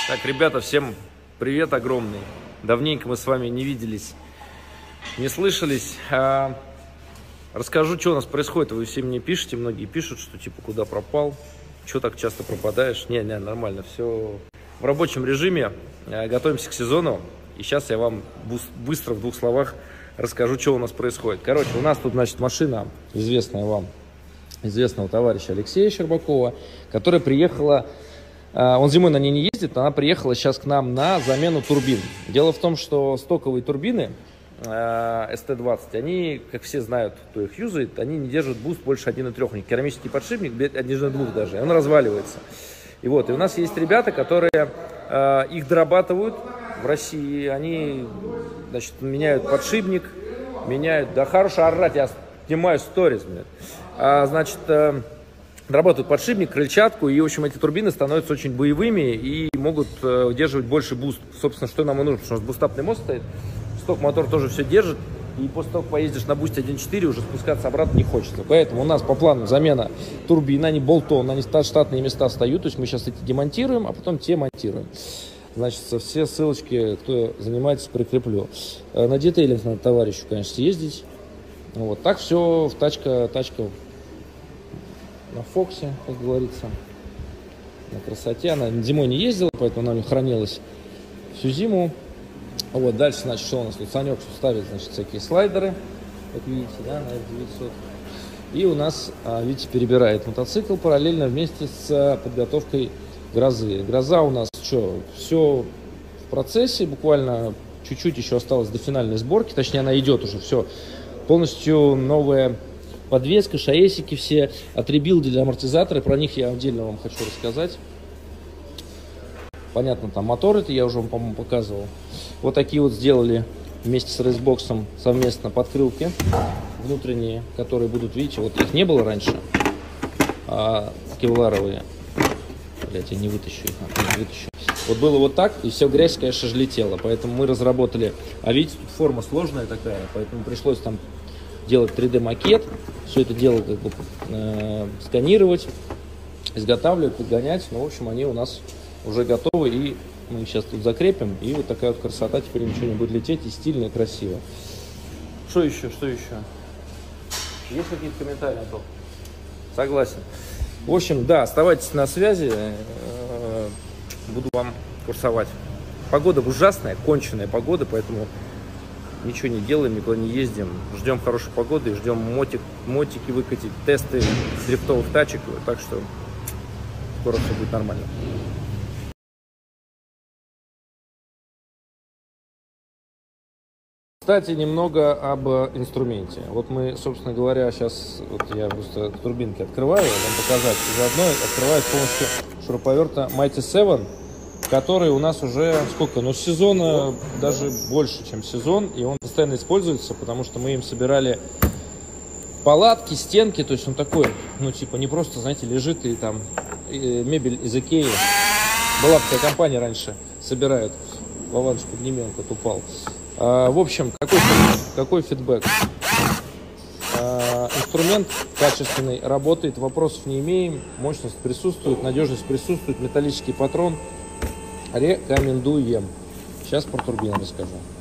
Так, ребята, всем привет огромный. Давненько мы с вами не виделись, не слышались. Расскажу, что у нас происходит. Вы все мне пишете, многие пишут, что типа куда пропал, что так часто пропадаешь. Не, нормально, все в рабочем режиме. Готовимся к сезону. И сейчас я вам быстро в двух словах расскажу, что у нас происходит. Короче, у нас тут, значит, машина, известная вам, известного товарища Алексея Щербакова, которая приехала. Он зимой на ней не ездит, она приехала сейчас к нам на замену турбин. Дело в том, что стоковые турбины ST20, они, как все знают, кто их юзает, они не держат буст больше 1,3. У них керамический подшипник 1,2 даже, и он разваливается. И вот, и у нас есть ребята, которые их дорабатывают в России. Они, значит, меняют подшипник, меняют, да хорошо орать, я снимаю сторис, значит, дорабатывают подшипник, крыльчатку, и, в общем, эти турбины становятся очень боевыми и могут удерживать больше буст. Собственно, что нам и нужно, потому что бустапный мост стоит, сток-мотор тоже все держит, и после того, как поездишь на бусте 1.4, уже спускаться обратно не хочется. Поэтому у нас по плану замена турбин, они болтон, они штатные места встают, то есть мы сейчас эти демонтируем, а потом те монтируем. Значит, все ссылочки, кто занимается, прикреплю. На детейлинг надо товарищу, конечно, съездить. Вот так все, тачка на Фоксе, как говорится, на красоте. Она зимой не ездила, поэтому она хранилась всю зиму. Вот, дальше, значит, что у нас тут? Санек ставит, значит, всякие слайдеры, как видите, да, на F900. И у нас, видите, перебирает мотоцикл параллельно вместе с подготовкой грозы. Гроза у нас что? Все в процессе, буквально чуть-чуть еще осталось до финальной сборки, точнее, она идет уже, все полностью новая подвеска, шаесики все, отребилдили амортизаторы, про них я отдельно вам хочу рассказать. Понятно, там мотор, это я уже вам, по-моему, показывал. Вот такие вот сделали вместе с рейсбоксом совместно подкрылки внутренние, которые будут, видите, вот их не было раньше, кевларовые. Блять, я не вытащу их, не вытащу. Вот было вот так, и все грязь, конечно же, летела, поэтому мы разработали, а видите, тут форма сложная такая, поэтому пришлось там делать 3D-макет, все это дело как бы сканировать, изготавливать, подгонять. Ну, в общем, они у нас уже готовы, и мы их сейчас тут закрепим, и вот такая вот красота, теперь ничего не будет лететь, и стильно, и красиво. Что еще? Есть какие-то комментарии, Антон? Согласен. В общем, да, оставайтесь на связи, буду вам курсовать. Погода ужасная, конченая погода, поэтому ничего не делаем, никуда не ездим. Ждем хорошей погоды и ждем мотики выкатить, тесты дрифтовых тачек. Так что скоро все будет нормально. Кстати, немного об инструменте. Вот мы, собственно говоря, сейчас вот я просто турбинки открываю, вам показать. Заодно открываю с помощью шуруповерта Mighty 7. Который у нас уже сколько, ну сезона, даже больше, чем сезон, и он постоянно используется, потому что мы им собирали палатки, стенки, то есть он такой, ну типа не просто, знаете, лежит и там мебель из Икеи. Была такая компания раньше, собирают. Вованыч поднимем, кот упал. В общем, какой фидбэк? Инструмент качественный, работает, вопросов не имеем, мощность присутствует, надежность присутствует, металлический патрон. Рекомендуем. Сейчас про турбину расскажу.